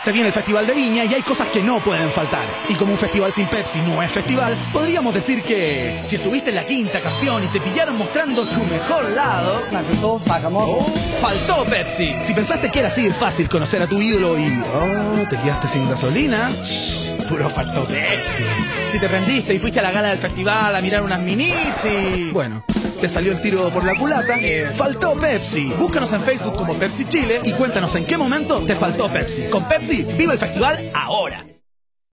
Se viene el Festival de Viña y hay cosas que no pueden faltar. Y como un festival sin Pepsi no es festival, podríamos decir que si estuviste en la quinta, campeón, y te pillaron mostrando tu mejor lado, faltó Pepsi. Si pensaste que era así de fácil conocer a tu ídolo y te quedaste sin gasolina, puro faltó Pepsi. Si te rendiste y fuiste a la gala del festival a mirar unas minis y... bueno, te salió el tiro por la culata, faltó Pepsi. Búscanos en Facebook como Pepsi Chile y cuéntanos en qué momento te faltó Pepsi. Con Pepsi, viva el festival ahora.